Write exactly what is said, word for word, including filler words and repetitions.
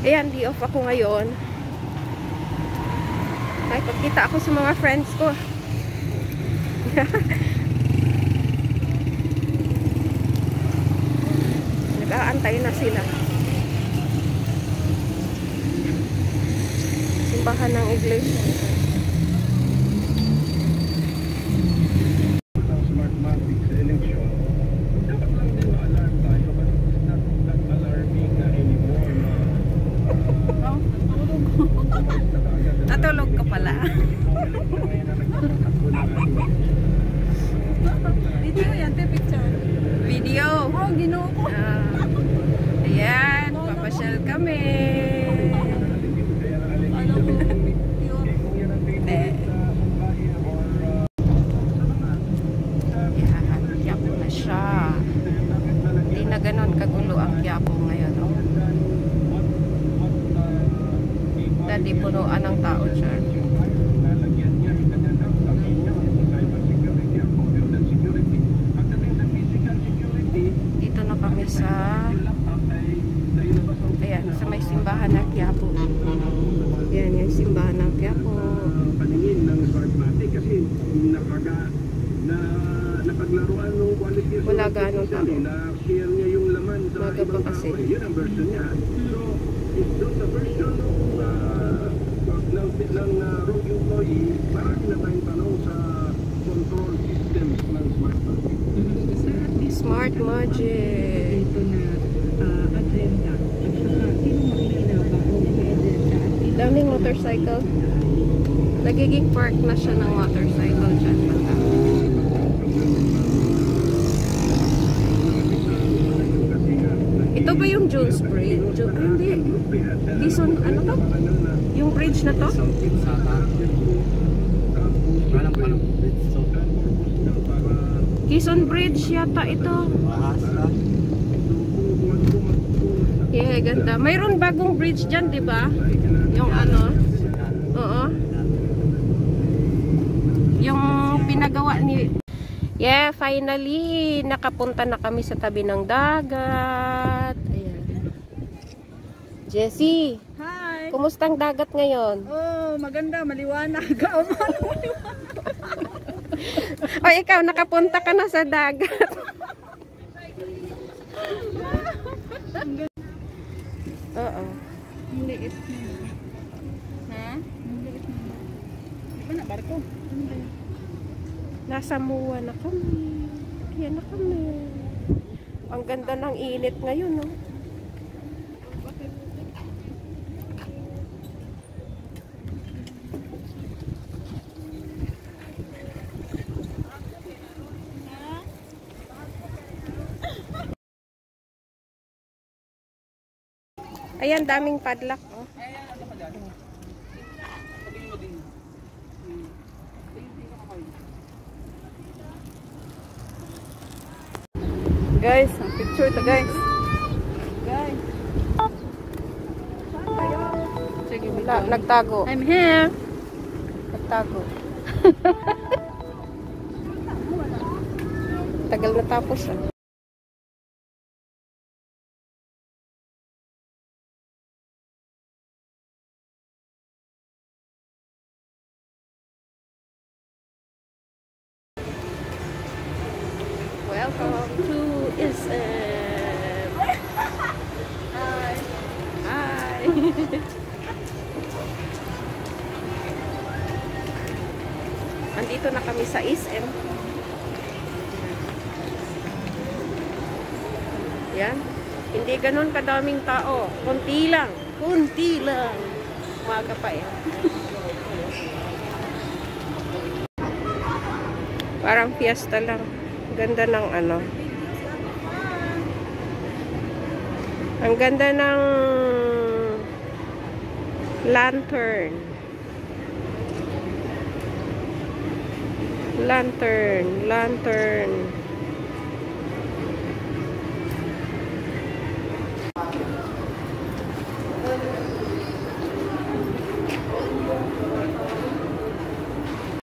Ayan, di off ako ngayon. Ay, pagkita ako sa mga friends ko. Nag-aantay na sila. Simbahan ng iglesia. Natulog ka pala. Video yan, te picture. Video. Oh, ginoo ko. Uh, ayan, papasyal kami. Ano ko? Eh. Ayan, Quiapo na siya. Hindi na ganon kagulo ang Quiapo ngayon. Oh. Dati punuan ng tao siya. Dito na kami sa ayan, sa may simbahan ng Quiapo. Ayan yung simbahan ng Quiapo. Paningin ng Smartmatic kasi nakaga na napaglaruan ng quality of wala ganong tao. Na-share niya yung laman sa Maga ibang pa kasi. tao. Yun ang version niya. So, it's not the version of uh, ng, ng uh, rogue employee. Marami na tayong tanong sa control systems ng Smartmatic. Smart Magic. Ito na uh, agenda. At saka, sino makikina ba kung may agenda? Daming motorcycle. Nagiging park na siya ng motorcycle dyan. Bata. Ito ba yung Jones Bridge? Jo ah, hindi. Dison, ano to? Yung bridge na to? Quezon Bridge yata ito. Yeah, ganda. Mayroon bagong bridge dyan, di ba? Yung ano? Oo. Yung pinagawa ni... Yeah, finally, nakapunta na kami sa tabi ng dagat. Ayan. Jessie, Hi! kumustang dagat ngayon? Oh, maganda, maliwanag. Kauman, maliwanag. O ikaw, nakapunta ka na sa dagat. Oo. Ang liit na. Ha? Ang liit na. Di ba na, barko? Ano ba yun? Nasa Mua na kami. Kaya na kami. Ang ganda ng init ngayon, no? Ayan, daming padlock, oh. Guys, ang picture ito, guys. Guys. Sige, Wala, nagtago. I'm here. Nagtago. Tagal na tapos, ah. Welcome to S M. Hi. Hi. Andito na kami sa S M. Yan. Hindi ganun kadaming tao. Kunti lang. Kunti lang. Umaga pa eh. Parang fiesta lang. Ganda ng ano. Ang ganda ng lantern. Lantern, lantern.